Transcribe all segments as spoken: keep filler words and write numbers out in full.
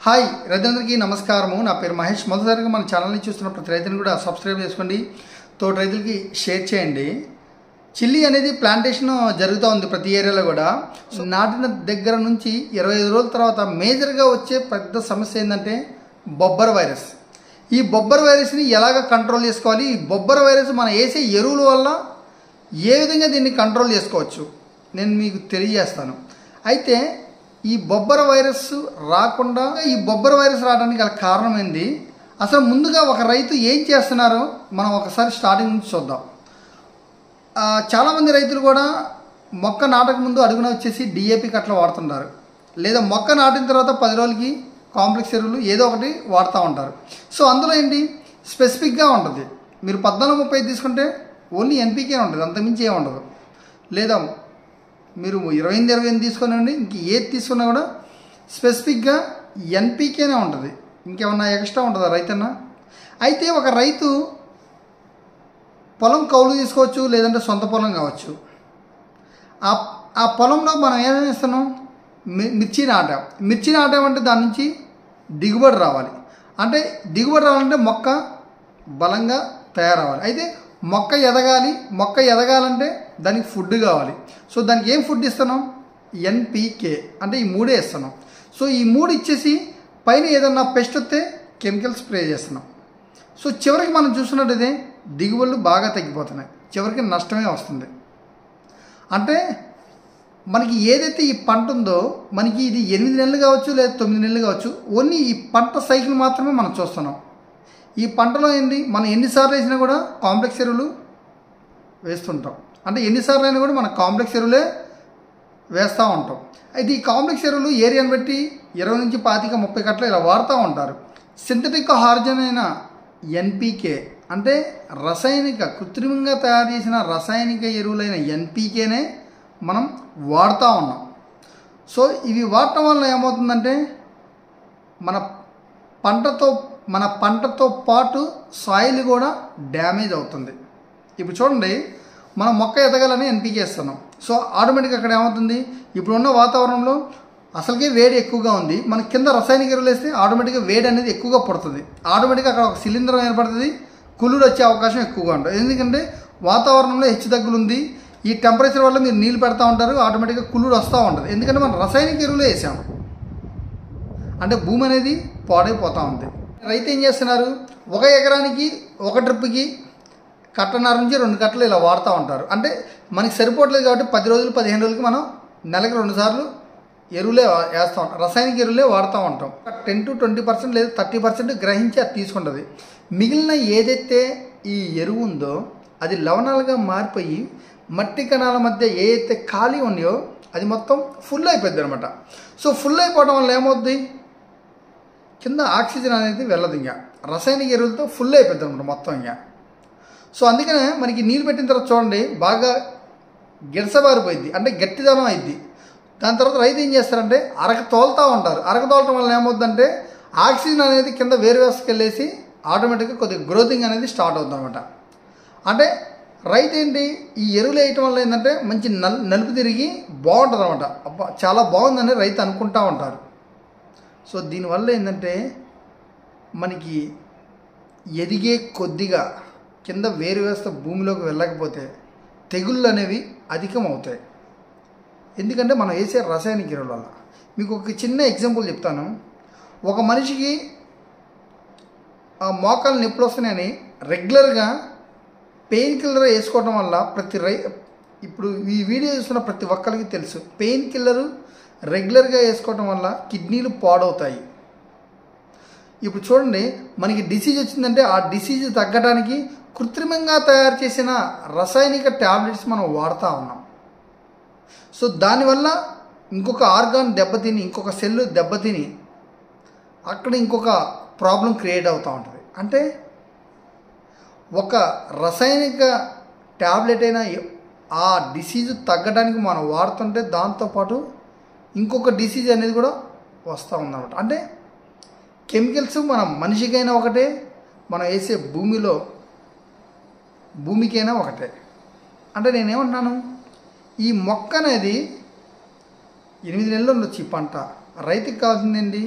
Hi రైతులందరికీ నమస్కారము. నా పేరు మహేష్. మొదటిసారిగా మన ఛానల్ని చూస్తున్న ప్రతి రైతుని కూడా సబ్స్క్రైబ్ చేసుకోండి, తోటి రైతులకి షేర్ చేయండి. చిల్లీ అనేది ప్లాంటేషన్ జరుగుతూ ఉంది ప్రతి ఏరియాలో కూడా. నాటిన దగ్గర నుంచి ఇరవై ఐదు రోజుల తర్వాత మేజర్గా వచ్చే పెద్ద సమస్య ఏంటంటే బొబ్బర్ వైరస్. ఈ బొబ్బర్ వైరస్ని ఎలాగ కంట్రోల్ చేసుకోవాలి, ఈ బొబ్బర్ వైరస్ మనం వేసే ఎరువుల వల్ల ఏ విధంగా దీన్ని కంట్రోల్ చేసుకోవచ్చు నేను మీకు తెలియజేస్తాను. అయితే ఈ బొబ్బర వైరస్ రాకుండా ఈ బొబ్బర వైరస్ రావడానికి గల కారణం ఏంది, అసలు ముందుగా ఒక రైతు ఏం చేస్తున్నారో మనం ఒకసారి స్టార్టింగ్ నుంచి చూద్దాం. చాలామంది రైతులు కూడా మొక్క నాటక ముందు అడుగున వచ్చేసి డిఏపి కట్ల వాడుతుంటారు, లేదా మొక్క నాటిన తర్వాత పది రోజులకి కాంప్లెక్స్ ఎరువులు ఏదో ఒకటి వాడుతూ ఉంటారు. సో అందులో ఏంటి స్పెసిఫిక్గా ఉంటుంది. మీరు పద్నాలుగు ముప్పై తీసుకుంటే ఓన్లీ ఎన్పీకే ఉంటుంది, అంతకుమించి ఏమి ఉండదు. లేదా మీరు ఇరవై ఎనిమిది ఇరవై ఎనిమిది తీసుకునండి, ఇంక ఏది తీసుకున్నా కూడా స్పెసిఫిక్గా ఎన్పీకేనే ఉంటుంది, ఇంకేమన్నా ఎక్స్ట్రా ఉంటుందా రైతన్నా? అయితే ఒక రైతు పొలం కౌలు తీసుకోవచ్చు, లేదంటే సొంత పొలం కావచ్చు. ఆ ఆ పొలంలో మనం ఏమేమి ఇస్తున్నాం, మిర్చి నాటాం. మిర్చి నాటామంటే దాని నుంచి దిగుబడి రావాలి. అంటే దిగుబడి రావాలంటే మొక్క బలంగా తయారవ్వాలి. అయితే మొక్క ఎదగాలి, మొక్క ఎదగాలంటే దానికి ఫుడ్ కావాలి. సో దానికి ఏం ఫుడ్ ఇస్తున్నాం, ఎన్పీకే అంటే ఈ మూడే ఇస్తున్నాం. సో ఈ మూడు ఇచ్చేసి పైన ఏదన్నా పెస్ట్ వస్తే కెమికల్ స్ప్రే చేస్తున్నాం. సో చివరికి మనం చూస్తున్నట్టయితే దిగుబడులు బాగా తగ్గిపోతున్నాయి, చివరికి నష్టమే వస్తుంది. అంటే మనకి ఏదైతే ఈ పంట ఉందో మనకి ఇది ఎనిమిది నెలలు కావచ్చు, లేదా తొమ్మిది నెలలు కావచ్చు, ఓన్లీ ఈ పంట సైకిల్ మాత్రమే మనం చూస్తున్నాం. ఈ పంటలో ఏంటి మనం ఎన్నిసార్లు వేసినా కూడా కాంప్లెక్స్ ఎరువులు వేస్తుంటాం. అంటే ఎన్నిసార్లు అయినా కూడా మన కాంప్లెక్స్ ఎరువులే వేస్తూ ఉంటాం. అయితే ఈ కాంప్లెక్స్ ఎరువులు ఏరియాని బట్టి ఇరవై నుంచి పాతిక ముప్పై కట్టలు ఇలా వాడుతూ ఉంటారు. సింథటిక్ హార్జన్ అయిన ఎన్పీకే అంటే రసాయనిక కృత్రిమంగా తయారు చేసిన రసాయనిక ఎరువులైన ఎన్పీకేనే మనం వాడుతూ ఉన్నాం. సో ఇవి వాడటం వల్ల ఏమవుతుందంటే మన పంటతో మన పంటతో పాటు సాయిల్ కూడా డ్యామేజ్ అవుతుంది. ఇప్పుడు చూడండి, మనం మొక్క ఎదగాలని ఎన్పీకే ఇస్తున్నాం. సో ఆటోమేటిక్గా అక్కడ ఏమవుతుంది, ఇప్పుడున్న వాతావరణంలో అసలుకే వేడి ఎక్కువగా ఉంది, మన కింద రసాయనిక ఎరువులు వేస్తే ఆటోమేటిక్గా వేడి అనేది ఎక్కువగా పడుతుంది. ఆటోమేటిక్గా అక్కడ ఒక శిలీంధ్రం ఏర్పడుతుంది, కుళ్ళుడు వచ్చే అవకాశం ఎక్కువగా ఉంటుంది. ఎందుకంటే వాతావరణంలో హెచ్చు తగ్గులు ఉంది, ఈ టెంపరేచర్ వల్ల మీరు నీళ్ళు పెడతా ఉంటారు, ఆటోమేటిక్గా కుళ్ళుడు వస్తూ ఉంటుంది. ఎందుకంటే మనం రసాయనిక ఎరువులే వేసాం, అంటే భూమి అనేది పాడైపోతూ ఉంది. రైతు ఏం చేస్తున్నారు, ఒక ఎకరానికి ఒక ట్రిప్కి కట్టన్నర నుంచి రెండు కట్టలు ఇలా వాడుతూ ఉంటారు. అంటే మనకి సరిపోవట్లేదు కాబట్టి పది రోజులు పదిహేను రోజులకి మనం నెలకు రెండు సార్లు ఎరువులే వేస్తూ ఉంటాం, రసాయనిక ఎరువులే వాడుతూ ఉంటాం. టెన్ టు ట్వంటీ పర్సెంట్ లేదా థర్టీ పర్సెంట్ గ్రహించి అది తీసుకుంటుంది. మిగిలిన ఏదైతే ఈ ఎరువు ఉందో అది లవణాలుగా మారిపోయి మట్టి కణాల మధ్య ఏ అయితే ఖాళీ ఉన్నాయో అది మొత్తం ఫుల్ అయిపోద్ది అనమాట. సో ఫుల్ అయిపోవడం వల్ల ఏమవుద్ది, కింద ఆక్సిజన్ అనేది వెళ్ళదు, ఇంకా రసాయనిక ఎరువులతో ఫుల్ అయిపోద్ది అనమాట మొత్తం ఇంకా. సో అందుకనే మనకి నీళ్ళు పెట్టిన తర్వాత చూడండి బాగా గిడసబారిపోయింది, అంటే గట్టిదనం అయింది. దాని తర్వాత రైతు ఏం చేస్తారంటే అరక తోలుతూ ఉంటారు. అరక తోలటం వల్ల ఏమవుతుందంటే ఆక్సిజన్ అనేది కింద వేరు వ్యవస్థకి వెళ్ళేసి ఆటోమేటిక్గా కొద్దిగా గ్రోతింగ్ అనేది స్టార్ట్ అవుతుంది అనమాట. అంటే రైతు ఏంటి ఈ ఎరువులు వేయటం వల్ల ఏంటంటే మంచి నల్ నలుపు తిరిగి బాగుంటుంది అనమాట. అబ్బా చాలా బాగుందని రైతు అనుకుంటూ ఉంటారు. సో దీనివల్ల ఏంటంటే మనకి ఎదిగే కొద్దిగా కింద వేరు వ్యవస్థ భూమిలోకి వెళ్ళకపోతే తెగుళ్ళు అనేవి అధికం అవుతాయి. ఎందుకంటే మనం వేసే రసాయనిక ఎరువుల వల్ల. మీకు ఒక చిన్న ఎగ్జాంపుల్ చెప్తాను. ఒక మనిషికి ఆ మోకాలు నొప్పులు వస్తున్నాయని రెగ్యులర్గా పెయిన్ కిల్లర్ వేసుకోవడం వల్ల ప్రతి రై ఇప్పుడు ఈ వీడియో చూస్తున్న ప్రతి ఒక్కరికి తెలుసు, పెయిన్ కిల్లరు రెగ్యులర్గా వేసుకోవటం వల్ల కిడ్నీలు పాడవుతాయి. ఇప్పుడు చూడండి, మనకి డిసీజ్ వచ్చిందంటే ఆ డిసీజ్ తగ్గడానికి కృత్రిమంగా తయారు చేసిన రసాయనిక ట్యాబ్లెట్స్ మనం వాడుతూ ఉన్నాం. సో దానివల్ల ఇంకొక ఆర్గాన్ దెబ్బతిని, ఇంకొక సెల్ దెబ్బతిని అక్కడ ఇంకొక ప్రాబ్లం క్రియేట్ అవుతూ ఉంటుంది. అంటే ఒక రసాయనిక ట్యాబ్లెట్ అయినా ఆ డిసీజ్ తగ్గడానికి మనం వాడుతుంటే దాంతోపాటు ఇంకొక డిసీజ్ అనేది కూడా వస్తూ ఉందన్నమాట. అంటే కెమికల్స్ మనం మనిషికైనా ఒకటే, మనం వేసే భూమిలో భూమికైనా ఒకటే. అంటే నేనేమంటున్నాను, ఈ మొక్క అనేది ఎనిమిది నెలలు ఉండొచ్చు ఈ పంట, రైతుకి కావాల్సిందేంటి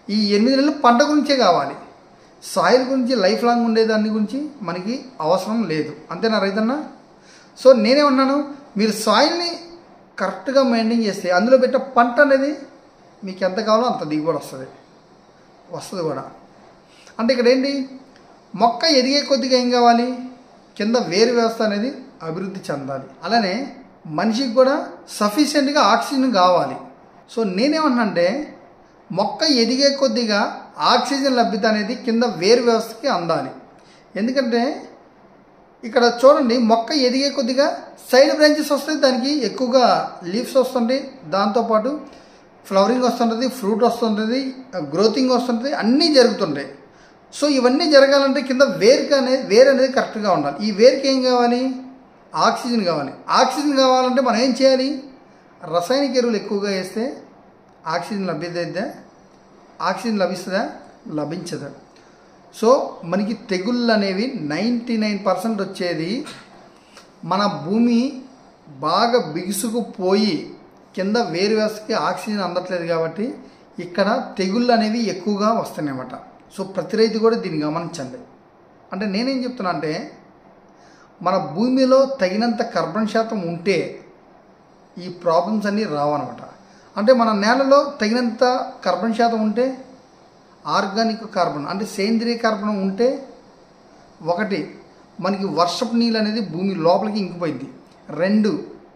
ఈ ఎనిమిది నెలలు పంట గురించే కావాలి. సాయిల్ గురించి లైఫ్ లాంగ్ ఉండేదాన్ని గురించి మనకి అవసరం లేదు. అంతేనా రైతన్న? సో నేనేమన్నాను, మీరు సాయిల్ని కరెక్ట్గా మెయింటైన్ చేస్తే అందులో పెట్టే పంట అనేది మీకు ఎంత కావాలో అంత దిగుబడి వస్తుంది వస్తుంది కూడా. అంటే ఇక్కడ ఏంటి, మొక్క ఎదిగే కొద్దిగా ఏం కావాలి, కింద వేరు వ్యవస్థ అనేది అభివృద్ధి చెందాలి. అలానే మనిషికి కూడా సఫిషియెంట్గా ఆక్సిజన్ కావాలి. సో నేనేమన్నా అంటే మొక్క ఎదిగే కొద్దిగా ఆక్సిజన్ లభ్యత అనేది కింద వేరు వ్యవస్థకి అందాలి. ఎందుకంటే ఇక్కడ చూడండి, మొక్క ఎదిగే కొద్దిగా సైడ్ బ్రాంచెస్ వస్తాయి, దానికి ఎక్కువగా లీవ్స్ వస్తుంటాయి, దాంతోపాటు ఫ్లవరింగ్ వస్తుంటుంది, ఫ్రూట్ వస్తుంటుంది, గ్రోతింగ్ వస్తుంటుంది, అన్నీ జరుగుతుంటాయి. సో ఇవన్నీ జరగాలంటే కింద వేరుకి అనేది వేరు అనేది కరెక్ట్గా ఉండాలి. ఈ వేరుకి ఏం కావాలి, ఆక్సిజన్ కావాలి. ఆక్సిజన్ కావాలంటే మనం ఏం చేయాలి, రసాయనిక ఎరువులు ఎక్కువగా వేస్తే ఆక్సిజన్ లభ్యత అయితే ఆక్సిజన్ లభిస్తుందా, లభించదా. సో మనకి తెగుళ్ళు అనేవి నైంటీ నైన్ పర్సెంట్ వచ్చేది మన భూమి బాగా బిగుసుకుపోయి కింద వేరు వ్యవస్థకి ఆక్సిజన్ అందట్లేదు కాబట్టి ఇక్కడ తెగుళ్ళు అనేవి ఎక్కువగా వస్తున్నాయన్నమాట. సో ప్రతి రైతు కూడా దీన్ని గమనించండి. అంటే నేనేం చెప్తున్నా అంటే మన భూమిలో తగినంత కార్బన్ శాతం ఉంటే ఈ ప్రాబ్లమ్స్ అన్నీ రావన్నమాట. అంటే మన నేలలో తగినంత కార్బన్ శాతం ఉంటే, ఆర్గానిక్ కార్బన్ అంటే సేంద్రియ కార్బన్ ఉంటే, ఒకటి మనకి వర్షపు నీళ్ళు అనేది భూమి లోపలికి ఇంకిపోయింది. రెండు,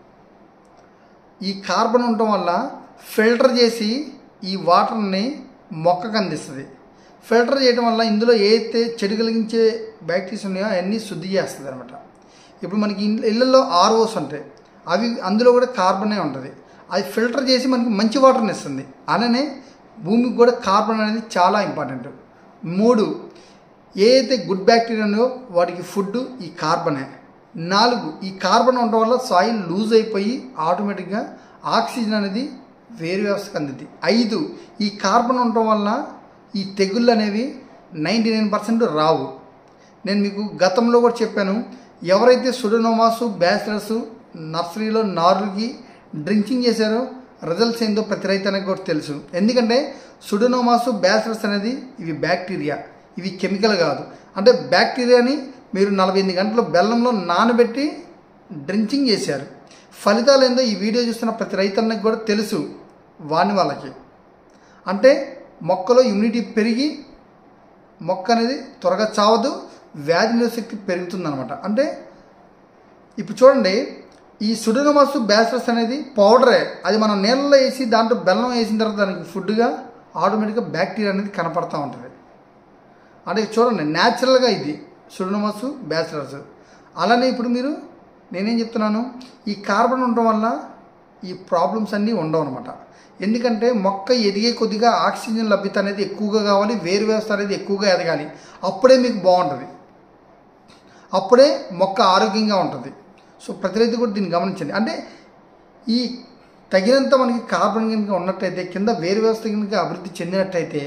ఈ కార్బన్ ఉండటం వల్ల ఫిల్టర్ చేసి ఈ వాటర్ని మొక్కకు అందిస్తుంది. ఫిల్టర్ చేయడం వల్ల ఇందులో ఏదైతే చెడు కలిగించే బ్యాక్టీరియాస్ ఉన్నాయో అవన్నీ శుద్ధి చేస్తుంది అనమాట. ఇప్పుడు మనకి ఇళ్ళల్లో ఆర్ఓస్ ఉంటాయి, అవి అందులో కూడా కార్బనే ఉంటుంది. అది ఫిల్టర్ చేసి మనకి మంచి వాటర్ని ఇస్తుంది. అలానే భూమికి కూడా కార్బన్ అనేది చాలా ఇంపార్టెంట్. మూడు, ఏదైతే గుడ్ బ్యాక్టీరియా ఉన్నాయో వాటికి ఫుడ్ ఈ కార్బనే. నాలుగు, ఈ కార్బన్ ఉండడం వల్ల సాయిల్ లూజ్ అయిపోయి ఆటోమేటిక్గా ఆక్సిజన్ అనేది వేరు వ్యవస్థకు అందింది. ఐదు, ఈ కార్బన్ ఉండటం వల్ల ఈ తెగుళ్ళు అనేవి నైంటీ నైన్ పర్సెంట్ రావు. నేను మీకు గతంలో కూడా చెప్పాను, ఎవరైతే సుడోమోనాస్ బ్యాసిలస్ నర్సరీలో నారుకి డ్రింకింగ్ చేశారో రిజల్ట్స్ ఏందో ప్రతి రైతానికి కూడా తెలుసు. ఎందుకంటే సుడోమోనాస్ బ్యాసిలస్ అనేది ఇవి బ్యాక్టీరియా, ఇవి కెమికల్ కాదు. అంటే బ్యాక్టీరియాని మీరు నలభై ఎనిమిది గంటలు బెల్లంలో నానబెట్టి డ్రింకింగ్ చేశారు. ఫలితాలు ఏందో ఈ వీడియో చూస్తున్న ప్రతి రైతన్నకి కూడా తెలుసు. వాని వాళ్ళకి అంటే మొక్కలో ఇమ్యూనిటీ పెరిగి మొక్క అనేది త్వరగా చావదు, వ్యాధి నిరోధక శక్తి పెరుగుతుందన్నమాట. అంటే ఇప్పుడు చూడండి, ఈ సుడోమోనాస్ బ్యాసిలస్ అనేది పౌడరే, అది మనం నీళ్ళలో వేసి దాంట్లో బెల్లం వేసిన తర్వాత దానికి ఫుడ్గా ఆటోమేటిక్గా బ్యాక్టీరియా అనేది కనపడుతూ ఉంటుంది. అంటే చూడండి, న్యాచురల్గా ఇది సుడోమోనాస్ బ్యాసిలస్. అలానే ఇప్పుడు మీరు నేనేం చెప్తున్నాను, ఈ కార్బన్ ఉండటం వల్ల ఈ ప్రాబ్లమ్స్ అన్నీ ఉండవు అనమాట. ఎందుకంటే మొక్క ఎదిగే కొద్దిగా ఆక్సిజన్ లభ్యత అనేది ఎక్కువగా కావాలి, వేరు వ్యవస్థ అనేది ఎక్కువగా ఎదగాలి. అప్పుడే మీకు బాగుంటుంది, అప్పుడే మొక్క ఆరోగ్యంగా ఉంటుంది. సో ప్రతి రైతు కూడా దీన్ని గమనించండి. అంటే ఈ తగినంత మనకి కార్బన్ కనుక ఉన్నట్టయితే, కింద వేరు వ్యవస్థ కనుక అభివృద్ధి చెందినట్టయితే,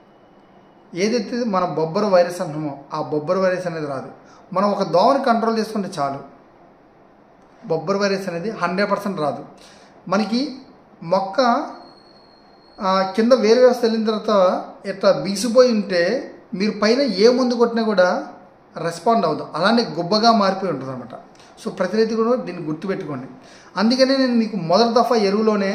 ఏదైతే మన బొబ్బర వైరస్ అంటున్నామో ఆ బొబ్బర వైరస్ అనేది రాదు. మనం ఒక దోమని కంట్రోల్ చేసుకుంటే చాలు, బొబ్బర వైరస్ అనేది హండ్రెడ్ పర్సెంట్ రాదు. మనకి మొక్క కింద వేరు వ్యవస్థ వెళ్ళిన తర్వాత ఇట్లా బిగిసిపోయి ఉంటే మీరు పైన ఏ మందు కొట్టినా కూడా రెస్పాండ్ అవ్వదు, అలానే గుబ్బగా మారిపోయి ఉంటుంది అనమాట. సో ప్రతి రైతు కూడా దీన్ని గుర్తుపెట్టుకోండి. అందుకనే నేను మీకు మొదటి దఫా ఎరువులోనే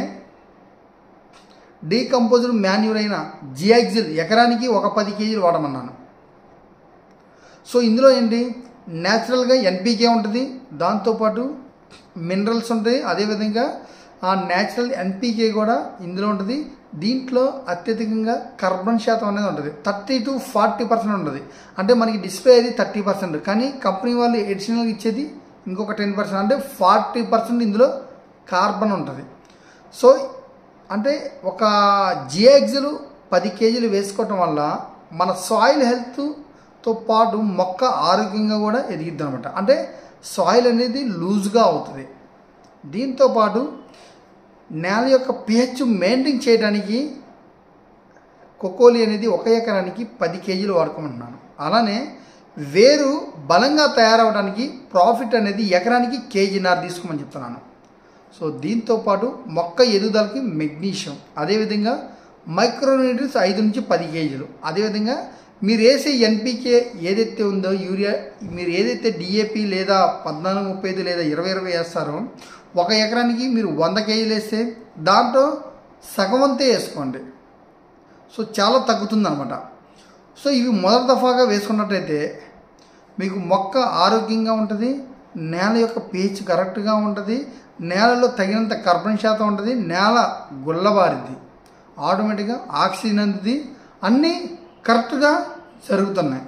డీకంపోజ్డ్ మాన్యూర్ అయిన జియాక్సిల్ ఎకరానికి ఒక పది కేజీలు వాడమన్నాను. సో ఇందులో ఏంటి, న్యాచురల్గా ఎన్పీకే ఉంటుంది, దాంతోపాటు మినరల్స్ ఉంటాయి, అదేవిధంగా ఆ న్యాచురల్ ఎన్పీకే కూడా ఇందులో ఉంటుంది. దీంట్లో అత్యధికంగా కార్బన్ శాతం అనేది ఉంటుంది, థర్టీ టు ఫార్టీ పర్సెంట్ ఉంటుంది. అంటే మనకి డిస్ప్లే అది థర్టీ పర్సెంట్, కానీ కంపెనీ వాళ్ళు ఎడిషనల్గా ఇచ్చేది ఇంకొక టెన్ పర్సెంట్, అంటే ఫార్టీ పర్సెంట్ ఇందులో కార్బన్ ఉంటుంది. సో అంటే ఒక జియాక్సిల్ పది కేజీలు వేసుకోవటం వల్ల మన సాయిల్ హెల్త్తో పాటు మొక్క ఆరోగ్యంగా కూడా ఎదిగిద్ది అనమాట. అంటే సాయిల్ అనేది లూజ్గా అవుతుంది. దీంతోపాటు నేల యొక్క పిహెచ్ మెయింటైన్ చేయడానికి కొకోలి అనేది ఒక ఎకరానికి పది కేజీలు వాడుకోమంటున్నాను. అలానే వేరు బలంగా తయారవడానికి ప్రాఫిట్ అనేది ఎకరానికి కేజీన్నర తీసుకోమని చెప్తున్నాను. సో దీంతోపాటు మొక్క ఎదుగుదలకి మెగ్నీషియం, అదేవిధంగా మైక్రోన్యూట్రియన్స్ ఐదు నుంచి పది కేజీలు. అదేవిధంగా మీరు వేసే ఎన్పికే ఏదైతే ఉందో యూరియా, మీరు ఏదైతే డిఏపి లేదా పద్నాలుగు ముప్పై ఐదు లేదా ఇరవై ఇరవై వేస్తారో ఒక ఎకరానికి మీరు వంద కేజీలు వేస్తే దాంట్లో సగం అంతే వేసుకోండి. సో చాలా తగ్గుతుందన్నమాట. సో ఇవి మొదటి దఫాగా వేసుకున్నట్టయితే మీకు మొక్క ఆరోగ్యంగా ఉంటుంది, నేల యొక్క పీహెచ్ కరెక్ట్గా ఉంటుంది, నేలలో తగినంత కార్బన్ శాతం ఉంటుంది, నేల గుల్లబారిద్ది, ఆటోమేటిక్గా ఆక్సిజన్ అందుతుంది, అన్నీ కరెక్ట్గా జరుగుతున్నాయి.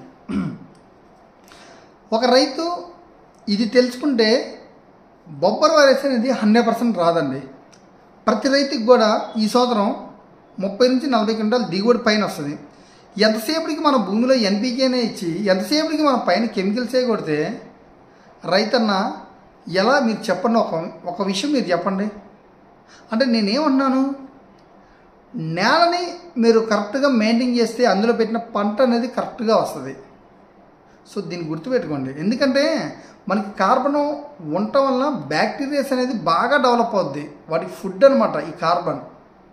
ఒక రైతు ఇది తెలుసుకుంటే బొబ్బర్ వైరస్ అనేది హండ్రెడ్ పర్సెంట్ రాదండి. ప్రతి రైతుకి కూడా ఈ సంవత్సరం ముప్పై నుంచి నలభై క్వింటాలు దిగుబడి పైన వస్తుంది. ఎంతసేపటికి మన భూమిలో ఎన్పికేనే ఇచ్చి ఎంతసేపటికి మన పైన కెమికల్సే కొడితే రైతన్న ఎలా, మీరు చెప్పండి. ఒక ఒక విషయం మీరు చెప్పండి. అంటే నేనేమన్నాను, నేలని మీరు కరెక్ట్గా మెయింటైన్ చేస్తే అందులో పెట్టిన పంట అనేది కరెక్ట్గా వస్తుంది. సో దీన్ని గుర్తుపెట్టుకోండి. ఎందుకంటే మనకి కార్బన్ ఉండటం వల్ల బ్యాక్టీరియాస్ అనేది బాగా డెవలప్ అవుద్ది, వాటికి ఫుడ్ అనమాట ఈ కార్బన్.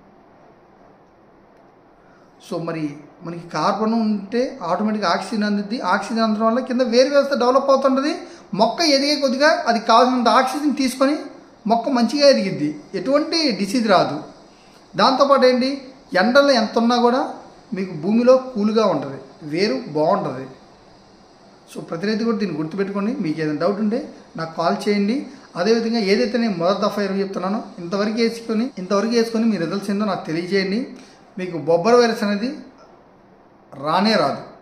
సో మరి మనకి కార్బన్ ఉంటే ఆటోమేటిక్గా ఆక్సిజన్ అందుద్ది, ఆక్సిజన్ అందడం వల్ల కింద వేరు వ్యవస్థ డెవలప్ అవుతుంటుంది. మొక్క ఎదిగే కొద్దిగా అది కావాల్సినంత ఆక్సిజన్ తీసుకొని మొక్క మంచిగా ఎదిగిద్ది, ఎటువంటి డిసీజ్ రాదు. దాంతోపాటు ఏంటి, ఎండలో ఎంత ఉన్నా కూడా మీకు భూమిలో కూల్గా ఉంటుంది, వేరు బాగుంటుంది. సో ప్రతి రైతు కూడా దీన్ని గుర్తుపెట్టుకోండి. మీకు ఏదైనా డౌట్ ఉంటే నాకు కాల్ చేయండి. అదేవిధంగా ఏదైతే నేను మొదటి దఫా ఇరవై చెప్తున్నానో ఇంతవరకు వేసుకొని ఇంతవరకు వేసుకొని మీ రిజల్ట్స్ ఏందో నాకు తెలియజేయండి. మీకు బొబ్బర్ వైరస్ అనేది రానే రాదు.